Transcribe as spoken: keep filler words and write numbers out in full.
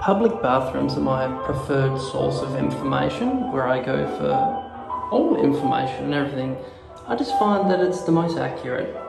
Public bathrooms are my preferred source of information, where I go for all information and everything. I just find that it's the most accurate.